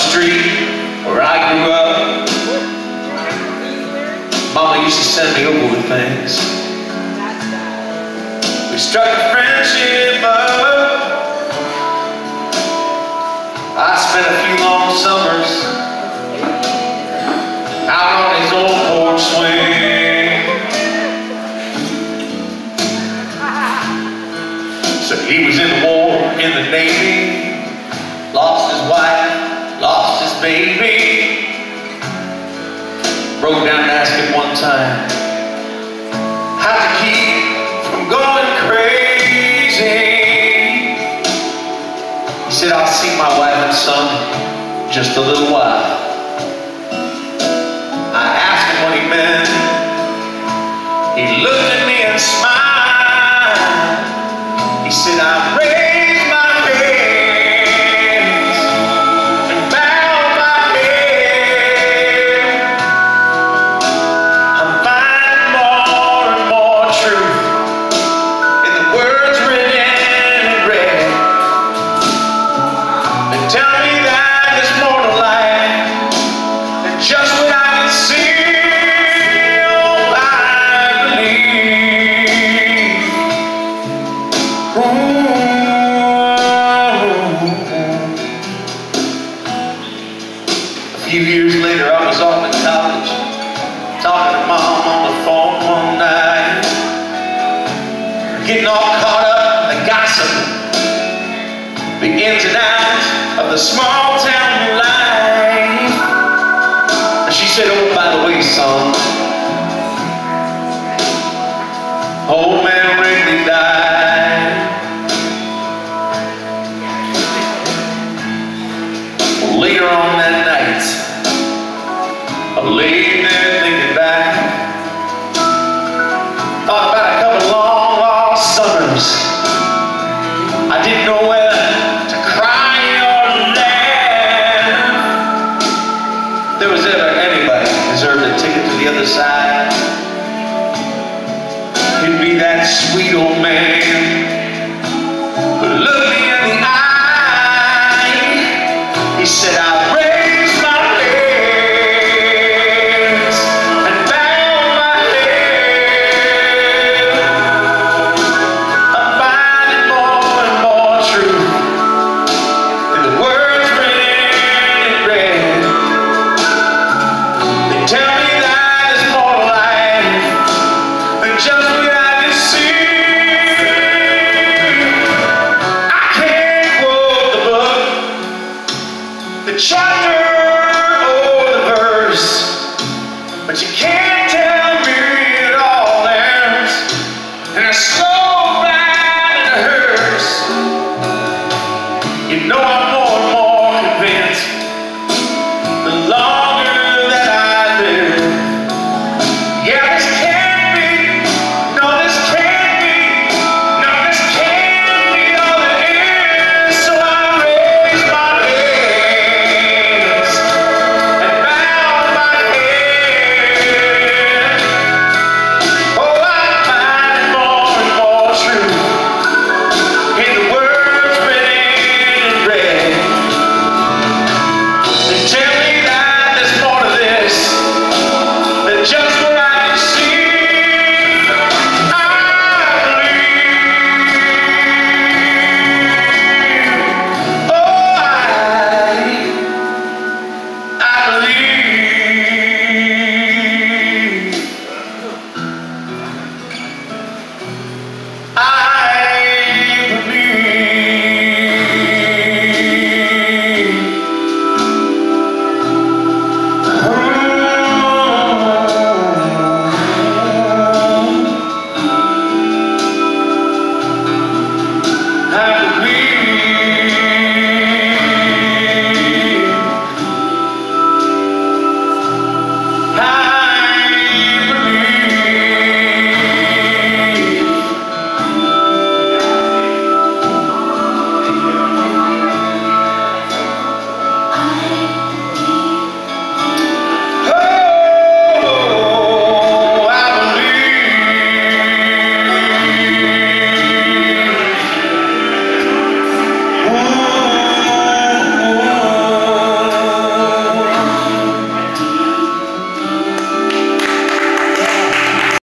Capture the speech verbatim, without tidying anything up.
street where I grew up, Mama used to send me over with things. We struck a friendship up. I spent a few long summers out on his old porch swing. So he was in the war, in the Navy, lost his wife, lost his baby. Broke down and asked him one time, how'd you keep from going crazy? He said, I'll see my wife and son just a little while. I asked him what he meant. He looked at me and smiled. He said, I raised my hands and bowed my head. I'm finding more and more truth in the words written in red. They tell me that there's more to life than just what I can see. Oh, I believe. Ooh. A few years later, I was off in college, talking to Mom on the phone one night, getting all caught up in the gossip, the ins and outs of the small town life. And she said, oh, by the way, son, old man Wrigley died. Well, later on that night, I laid there thinking back, thought about a couple long lost summers. I didn't know whether to cry or laugh. If there was ever anybody who deserved a ticket to the other side, it'd be that sweet old man